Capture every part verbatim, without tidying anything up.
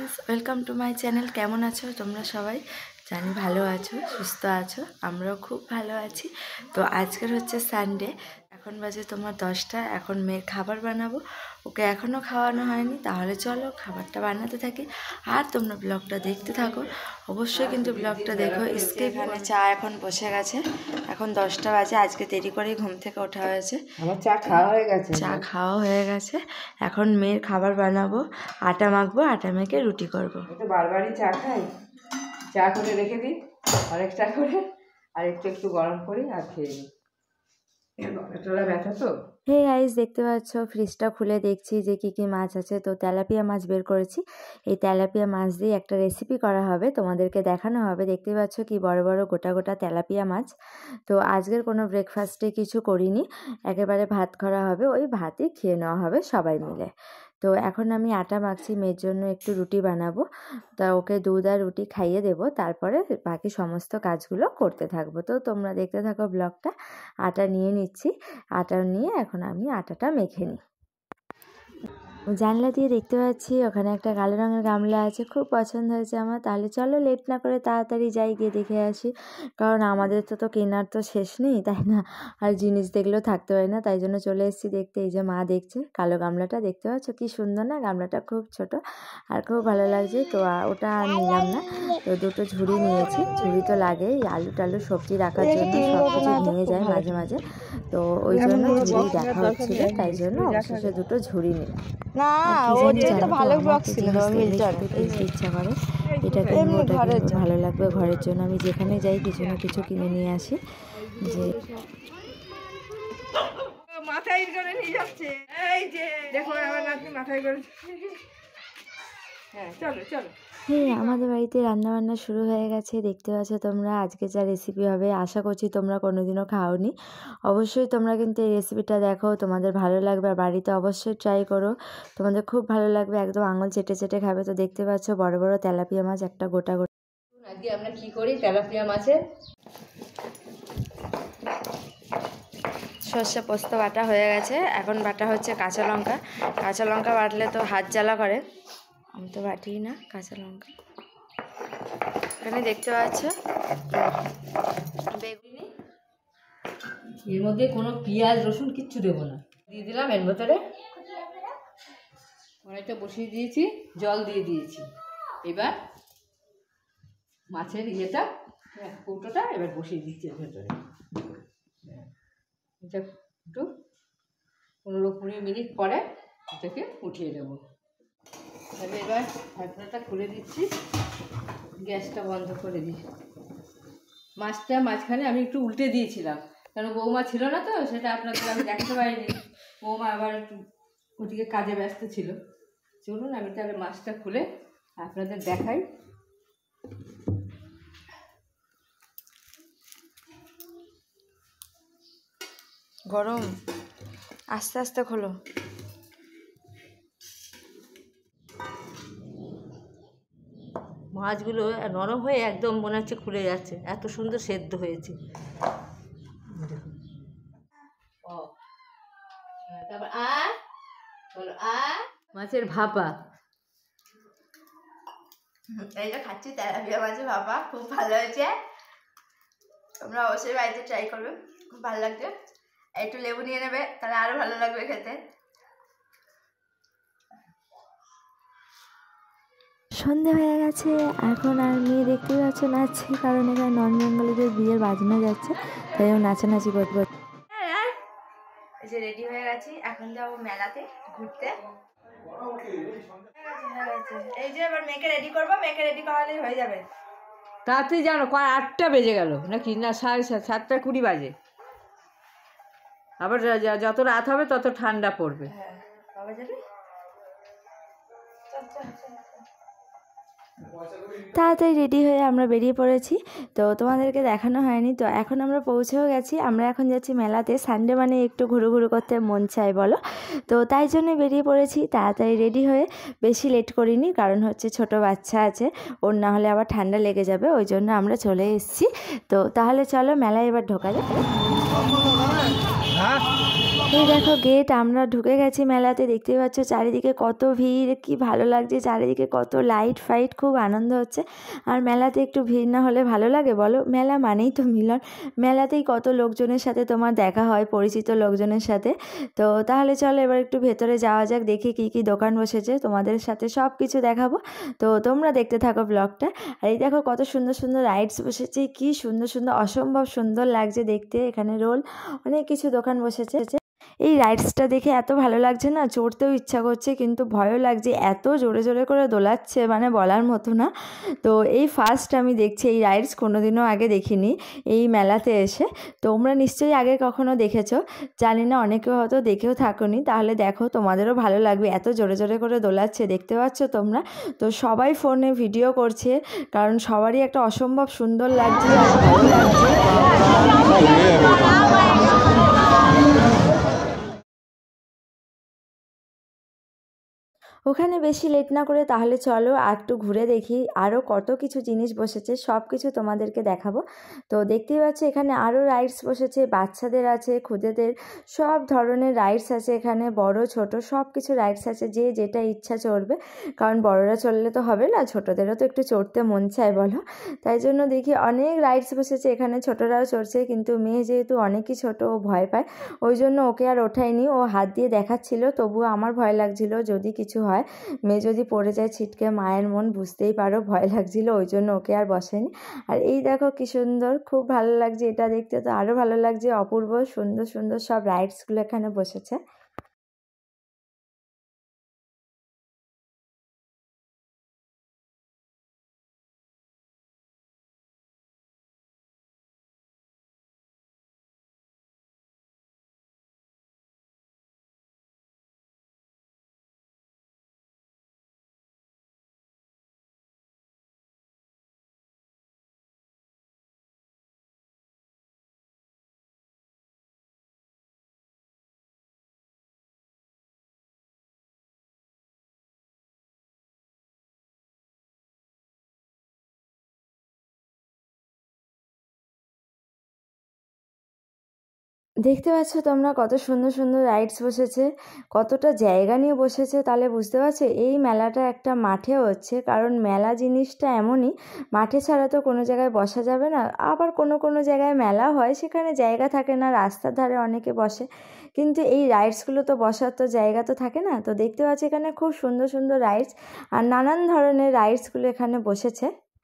Friends welcome to my channel केमन आछो तोमरा सबाई जानी भालो आछो सुस्थ आछो आमराओ खूब भालो आछि। तो आजकेर होच्छे सानडे एखन बाजे तोमार दसटा एखन मेয়ের खाबार बानाबो ओके एखोनो खाওয়ানো হয়নি ताहले चलो खाबारटा बानाते थाकी और तोमरा ब्लगटा देखते थाको अवश्य किन्तु ब्लगटा देखो। स्किप एखाने चा एखन बसे गेছে এখন দশটা বাজে আজকে দেরি করে ঘুম থেকে ওঠা হয়েছে আমার চা খাওয়া হয়ে গেছে চা খাওয়া হয়ে গেছে এখন মেয়ের খাবার বানাবো আটা মাখবো আটা মেখে রুটি করব। তো বারবারই চা খাই চা করে রেখে দিই আরেকটা করে আর একটু একটু গরম করি আর খেয়ে নিই টোলা ব্যথা তো। হে গাইস দেখতে পাচ্ছ ফ্রিজটা খুলে দেখছি যে কি কি মাছ আছে তো তেলাপিয়া মাছ বের করেছি এই তেলাপিয়া মাছ দিয়ে একটা রেসিপি করা হবে তোমাদেরকে দেখানো হবে। দেখতে পাচ্ছ কি বড় বড় গোটা গোটা তেলাপিয়া মাছ। তো আজকের কোনো ব্রেকফাস্টে কিছু করিনি একেবারে ভাত করা হবে ওই ভাতই খেয়ে নেওয়া হবে সবাই মিলে। তো এখন আমি আটা মাখছি মেয়ের জন্য একটু রুটি বানাবো তা ওকে দুধ আর রুটি খাইয়ে দেবো তারপরে বাকি সমস্ত কাজগুলো করতে থাকবো। তো তোমরা দেখতে থাকো ব্লগটা। আটা নিয়ে নিচ্ছি আটা নিয়ে এখন আমি আটাটা মেখে নিই। জানলা দিয়ে দেখতে পাচ্ছি ওখানে একটা কালো রঙের গামলা আছে খুব পছন্দ হয়েছে আমার। তাহলে চলো লেট না করে তাড়াতাড়ি যাই গিয়ে দেখে আসি কারণ আমাদের তো তো কেনার তো শেষ নেই তাই না আর জিনিস দেখলেও থাকতে পারি না তাই জন্য চলে এসেছি দেখতে। এই যে মা দেখছে কালো গামলাটা দেখতে পাচ্ছ কি সুন্দর না গামলাটা খুব ছোট আর খুব ভালো লাগছে। তো ওটা আর নিলাম না তো দুটো ঝুড়ি নিয়েছি ঝুড়ি তো লাগে আলু টালু সবজি রাখার জন্য সব কিছু ভেঙে যায় মাঝে মাঝে তো ওই জন্য ঝুড়ি দেখা হচ্ছিল তাই জন্য অবশেষে দুটো ঝুড়ি নিলাম। না ওটা তো ভালো ব্লগ ছিল মিল্টন ইচ্ছা করে এটা কিনবো ওটা কিনবো ভালো লাগবে ঘরের জন্য আমি যেখানে যাই কিছু না কিছু কিনে নিয়ে আসি। যে মাথায় করে নিয়ে যাচ্ছে এই যে দেখো আমার নাতি মাথায় করে হ্যাঁ চলো চলো। হ্যাঁ আমাদের বাড়িতে রান্নাবান্না শুরু হয়ে গেছে দেখতে পাচ্ছ তোমরা। আজকে যা রেসিপি হবে আশা করছি তোমরা কোনোদিনও খাওনি অবশ্যই তোমরা কিন্তু এই রেসিপিটা দেখো তোমাদের ভালো লাগবে আর বাড়িতে অবশ্যই ট্রাই করো তোমাদের খুব ভালো লাগবে একদম আঙুল চেটে চেটে খাবে। তো দেখতে পাচ্ছ বড় বড় তেলাপিয়া মাছ একটা গোটা গোটা। আজকে আমরা কি করি তেলাপিয়া মাছের সর্ষে পোস্ত বাটা হয়ে গেছে এখন বাটা হচ্ছে কাঁচা লঙ্কা কাঁচা লঙ্কা বাটলে তো হাত জ্বালা করে আমি তো বাটি না কাঁচা লঙ্কা। এখানে দেখতে পাচ্ছ বেগুনি এর মধ্যে কোনো পেঁয়াজ রসুন কিচ্ছু দেবো না দিয়ে দিলাম এর ভেতরে কড়াইটা বসিয়ে দিয়েছি জল দিয়ে দিয়েছি এবার মাছের ইয়েটা কৌটোটা এবার বসিয়ে দিচ্ছি এর ভেতরে এটা একটু পনেরো কুড়ি মিনিট পরে এটাকে উঠিয়ে দেবো। তাহলে এবার ঢাকনাটা খুলে দিচ্ছি গ্যাসটা বন্ধ করে দিই। মাছটা মাঝখানে আমি একটু উল্টে দিয়েছিলাম কারণ বৌমা ছিল না তো সেটা আপনাদের আমি দেখাতে পারিনি বৌমা আবার একটু ওদিকে কাজে ব্যস্ত ছিল। চলুন আমি তাহলে মাছটা খুলে আপনাদের দেখাই। গরম আস্তে আস্তে খোলো। মাছগুলো নরম হয়ে একদম মনে হচ্ছে খুলে যাচ্ছে এত সুন্দর সেদ্ধ হয়েছে। ও তারপর আর বলো আর মাছের ভাপা এই যে খাচ্ছি তেলাপিয়া মাছের ভাপা খুব ভালো হয়েছে তোমরা অবশ্যই বাড়িতে ট্রাই করবে খুব ভালো লাগছে। একটু লেবু নিয়ে নেবে তাহলে আরো ভালো লাগবে খেতে। সন্ধে হয়ে গেছে এখন আর মেয়ে দেখতে পাচ্ছ নাচছে কারণ এখানে নন বেঙ্গলিদের বিয়ের বাজনা যাচ্ছে তাই ও নাচানাচি করতে এই যে রেডি হয়ে গেছি এখন যাবো মেলাতে ঘুরতে। এই যে এবার মেয়েকে রেডি করবো মেয়েকে রেডি করালেই হয়ে যাবে। তাড়াতাড়ি জানো কয় আটটা বেজে গেল নাকি না সাড়ে সাত সাতটা কুড়ি বাজে আবার যত রাত হবে তত ঠান্ডা পড়বে। হ্যাঁ বাবা যাবে তাড়াতাড়ি রেডি হয়ে আমরা বেরিয়ে পড়েছি তো তোমাদেরকে দেখানো হয়নি। তো এখন আমরা পৌঁছেও গেছি আমরা এখন যাচ্ছি মেলাতে সানডে মানে একটু ঘুরু ঘুরু করতে মন চাই বলো তো তাই জন্য বেরিয়ে পড়েছি তাড়াতাড়ি রেডি হয়ে বেশি লেট করিনি কারণ হচ্ছে ছোট বাচ্চা আছে ওর না হলে আবার ঠান্ডা লেগে যাবে ওই জন্য আমরা চলে এসেছি। তো তাহলে চলো মেলায় এবার ঢোকা যাক। এই দেখো গেট, আমরা ঢুকে গেছি মেলাতে। দেখতে পাচ্ছ চারিদিকে কত ভিড়, কি ভালো লাগছে, চারিদিকে কত লাইট ফাইট, খুব আনন্দ হচ্ছে। আর মেলাতে একটু ভিড় না হলে ভালো লাগে বলো? মেলা মানেই তো মিলন, মেলাতেই কত লোকজনের সাথে তোমার দেখা হয়, পরিচিত লোকজনের সাথে। তো তাহলে চলো এবার একটু ভেতরে যাওয়া যাক, দেখি কী কী দোকান বসেছে, তোমাদের সাথে সব কিছু দেখাবো। তো তোমরা দেখতে থাকো ব্লগটা। আর এই দেখো কত সুন্দর সুন্দর রাইডস বসেছে, কি সুন্দর সুন্দর, অসম্ভব সুন্দর লাগছে দেখতে। এখানে রোল, অনেক কিছু দোকান বসেছে। এই রাইডসটা দেখে এত ভালো লাগছে না, চড়তেও ইচ্ছা করছে কিন্তু ভয়ও লাগছে, এত জোরে জোরে করে দোলাচ্ছে মানে বলার মতো না। তো এই ফার্স্ট আমি দেখছি এই রাইডস, কোনোদিনও আগে দেখিনি এই মেলাতে এসে। তোমরা নিশ্চয়ই আগে কখনো দেখেছো, জানি না, অনেকে হয়তো দেখেও থাকোনি। তাহলে দেখো, তোমাদেরও ভালো লাগবে, এত জোরে জোরে করে দোলাচ্ছে, দেখতে পাচ্ছ তোমরা। তো সবাই ফোনে ভিডিও করছে, কারণ সবারই একটা অসম্ভব সুন্দর লাগছে আর ভালো লাগছে। ওখানে বেশি লেট না করে তাহলে চলো আর একটু ঘুরে দেখি, আরও কত কিছু জিনিস বসেছে, সব কিছু তোমাদেরকে দেখাবো। তো দেখতেই পাচ্ছি এখানে আরও রাইডস বসেছে, বাচ্চাদের আছে, খুদেদের, সব ধরনের রাইডস আছে এখানে, বড় ছোট সব কিছু রাইডস আছে, যে যেটা ইচ্ছা চড়বে। কারণ বড়রা চললে তো হবে না, ছোটদেরও তো একটু চড়তে মন চায় বলো। তাই জন্য দেখি অনেক রাইডস বসেছে এখানে, ছোটরাও চড়ছে, কিন্তু মেয়ে যেহেতু অনেকই ছোট, ও ভয় পায়, ওই জন্য ওকে আর ওঠায়নি। ও হাত দিয়ে দেখাচ্ছিল, তবুও আমার ভয় লাগছিল যদি কিছু হয়, মেয়ে যদি পড়ে যায় ছিটকে, মায়ের মন বুঝতেই পারো, ভয় লাগছিল, ওই জন্য ওকে আর বসেনি। আর এই দেখো কি সুন্দর, খুব ভালো লাগছে এটা দেখতে, তো আরও ভালো লাগছে, অপূর্ব সুন্দর সুন্দর সব রাইডসগুলো এখানে বসেছে। দেখতে পাচ্ছ তোমরা কত সুন্দর সুন্দর রাইডস বসেছে, কতটা জায়গা নিয়ে বসেছে, তাহলে বুঝতে পারছো এই মেলাটা একটা মাঠে হচ্ছে। কারণ মেলা জিনিসটা এমনই, মাঠে ছাড়া তো কোনো জায়গায় বসা যাবে না। আবার কোনো কোনো জায়গায় মেলা হয়, সেখানে জায়গা থাকে না, রাস্তার ধারে অনেকে বসে, কিন্তু এই রাইডসগুলো তো বসার তো জায়গা তো থাকে না। তো দেখতে পাচ্ছি এখানে খুব সুন্দর সুন্দর রাইডস, আর নানান ধরনের রাইডসগুলো এখানে বসেছে।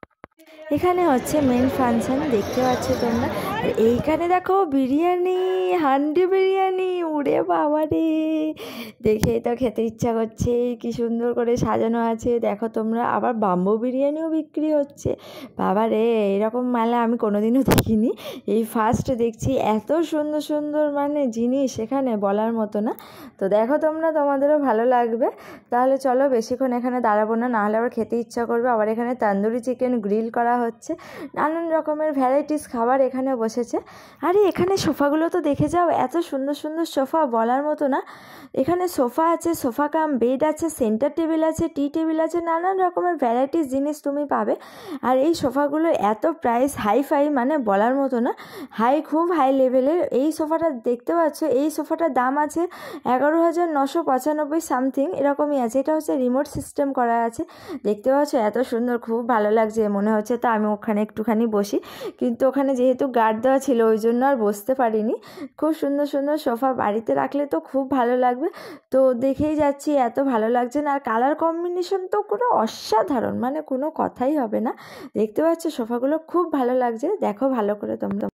এখানে হচ্ছে মেন ফাংশন, দেখতে পাচ্ছ তোমরা। আর এইখানে দেখো বিরিয়ানি, হান্ডি বিরিয়ানি, উড়ে বাবা রে, দেখেই তো খেতে ইচ্ছা করছে, কি সুন্দর করে সাজানো আছে দেখো তোমরা। আবার বাম্বু বিরিয়ানিও বিক্রি হচ্ছে, বাবা রে, এরকম মেলা আমি কোনোদিনও দেখিনি, এই ফার্স্ট দেখছি। এত সুন্দর সুন্দর মানে জিনিস এখানে বলার মতো না। তো দেখো তোমরা, তোমাদেরও ভালো লাগবে। তাহলে চলো, বেশিক্ষণ এখানে দাঁড়াবো না, নাহলে আবার খেতে ইচ্ছা করবে। আবার এখানে তান্দুরি চিকেন গ্রিল করা হচ্ছে, নানান রকমের ভ্যারাইটিস খাবার এখানে বসেছে। আরে এখানে সোফাগুলো তো দেখে যাও, এত সুন্দর সুন্দর সোফা বলার মতো না। এখানে সোফা আছে, সোফা কাম বেড আছে, সেন্টার টেবিল আছে, টি টেবিল আছে, নানান রকমের ভ্যারাইটিস জিনিস তুমি পাবে। আর এই সোফাগুলোর এত প্রাইস হাই ফাই, মানে বলার মতো না, হাই, খুব হাই লেভেলের। এই সোফাটা দেখতে পাচ্ছ, এই সোফাটার দাম আছে এগারো হাজার নশো পঁচানব্বই সামথিং, এরকমই আছে। এটা হচ্ছে রিমোট সিস্টেম করা আছে, দেখতে পাচ্ছ এত সুন্দর, খুব ভালো লাগছে। মনে হচ্ছে তো আমি ওখানে একটুখানি বসি, কিন্তু ওখানে যেহেতু গার্ড দেওয়া ছিল ওই জন্য আর বসতে পারিনি। খুব সুন্দর সুন্দর সোফা, বাড়িতে রাখলে তো খুব ভালো লাগবে। তো দেখেই যাচ্ছি এত ভালো লাগছে না, আর কালার কম্বিনেশন তো পুরো অসাধারণ, মানে কোনো কথাই হবে না। দেখতে পাচ্ছ সোফাগুলো খুব ভালো লাগছে, দেখো ভালো করে তোমরা।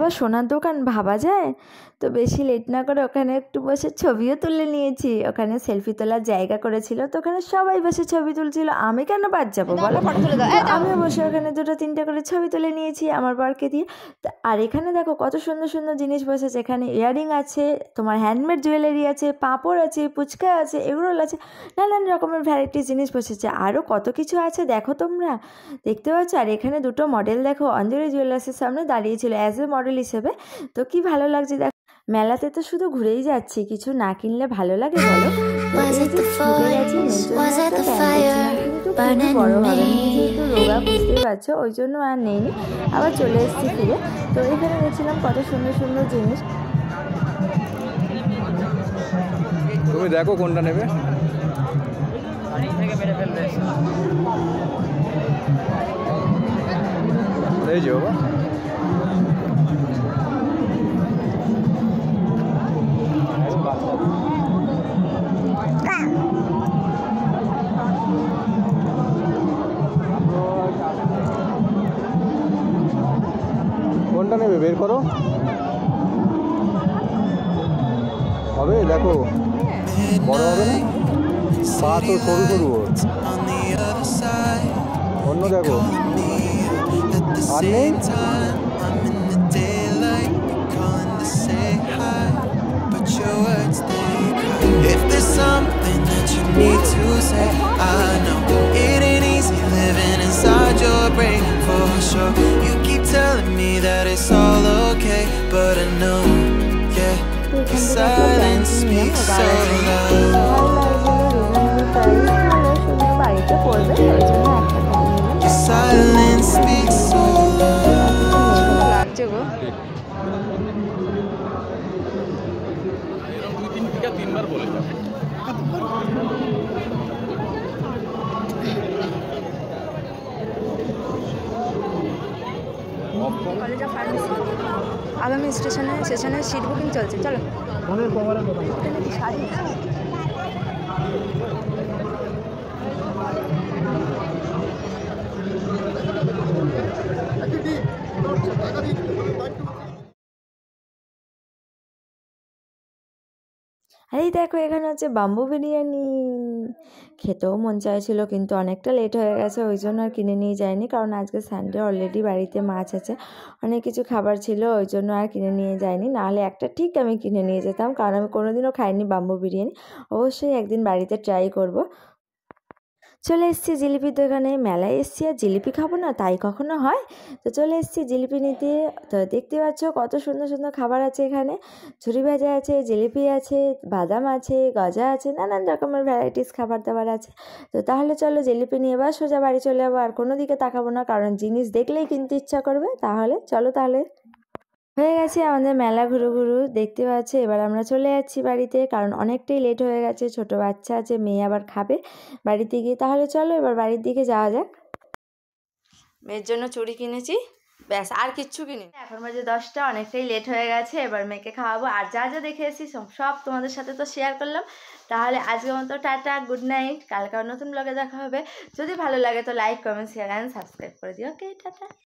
আবার সোনার দোকান ভাবা যায়। তো বেশি লেট না করে ওখানে একটু বসে ছবিও তুলে নিয়েছি। ওখানে সেলফি তোলার জায়গা করেছিল, তো ওখানে সবাই বসে ছবি তুলছিল, আমি কেন বাদ যাবো বলো। আমিও বসে ওখানে দুটো তিনটে করে ছবি তুলে নিয়েছি আমার বরকে দিয়ে। আর এখানে দেখো কত সুন্দর সুন্দর জিনিস বসেছে। এখানে ইয়াররিং আছে, তোমার হ্যান্ডমেড জুয়েলারি আছে, পাঁপড় আছে, ফুচকা আছে, এগরোল আছে, নানান রকমের ভ্যারাইটিস জিনিস বসেছে। আরও কত কিছু আছে দেখো তোমরা, দেখতে পাচ্ছ। আর এখানে দুটো মডেল দেখো অঞ্জলি জুয়েলার্সের সামনে দাঁড়িয়েছিল অ্যাজ এ মডেল হিসেবে। তো কি ভালো লাগছে দেখো। মেলাতে তো শুধু ঘুরেই যাচ্ছি, কিছু না কিনলে ভালো লাগে বলো। কিন্তু খুবই বড় হবে, যেহেতু রোগা বুঝতেই পারছো, ওই জন্য আর নেইনি, আবার চলে এসেছি ফিরে। তো এখানে দেখছিলাম কত সুন্দর সুন্দর জিনিস। তুমি দেখো কোনটা নেবে। এই যে বাবা, কোনটা নেবে বের করো, হবে দেখো, বড় হবে না, পা তো সরু সরু। অন্য দেখো, আর নেই। If there's something that you need to say, I know it ain't easy living inside your brain for sure. You keep telling me that it's all okay, but I know, yeah, your silence speaks so loud. Your silence speaks so loud. তিনবার বলে আগামী স্টেশনে স্টেশনে seat booking চলছে, চলো। এই দেখো এখানে হচ্ছে বাম্বু বিরিয়ানি, খেতেও মন চাইছিল কিন্তু অনেকটা লেট হয়ে গেছে, ওই জন্য আর কিনে নিয়ে যায়নি। কারণ আজকে সানডে, অলরেডি বাড়িতে মাছ আছে, অনেক কিছু খাবার ছিল, ওই জন্য আর কিনে নিয়ে যায়নি। নাহলে একটা ঠিক আমি কিনে নিয়ে যেতাম, কারণ আমি কোনোদিনও খাইনি বাম্বু বিরিয়ানি। অবশ্যই একদিন বাড়িতে ট্রাই করব। চলে এসেছি জিলিপির দোকানে। মেলায় এসেছি আর জিলিপি খাবো না, তাই কখনো হয়? তো চলে এসেছি জিলিপি নিতে। তো দেখতে পাচ্ছ কত সুন্দর সুন্দর খাবার আছে এখানে, ঝুরি ভাজা আছে, জিলিপি আছে, বাদাম আছে, গজা আছে, নানান রকমের ভ্যারাইটিস খাবার দাবার আছে। তো তাহলে চলো জিলিপি নিয়ে এবার সোজা বাড়ি চলে যাবো, আর কোনো দিকে তাকাবো না, কারণ জিনিস দেখলেই কিনতে ইচ্ছা করবে। তাহলে চলো, তাহলে হয়ে গেছে আমাদের মেলা ঘুরু ঘুরু, দেখতে পাচ্ছি। এবার আমরা চলে যাচ্ছি বাড়িতে, কারণ অনেকটাই লেট হয়ে গেছে, ছোট বাচ্চা আছে, মেয়ে আবার খাবে বাড়িতে গিয়ে। তাহলে চলো এবার বাড়ির দিকে যাওয়া যাক। মেয়ের জন্য চুড়ি কিনেছি, ব্যাস আর কিচ্ছু কিনি। এখন বাজে দশটা, অনেকটাই লেট হয়ে গেছে, এবার মেয়েকে খাওয়াবো। আর যা যা দেখে এসেছি সব তোমাদের সাথে তো শেয়ার করলাম। তাহলে আজকের মতো টাটা, গুড নাইট, কালকে নতুন ব্লগে দেখা হবে। যদি ভালো লাগে তো like, comment, share and subscribe করে দিও। Okay, tata.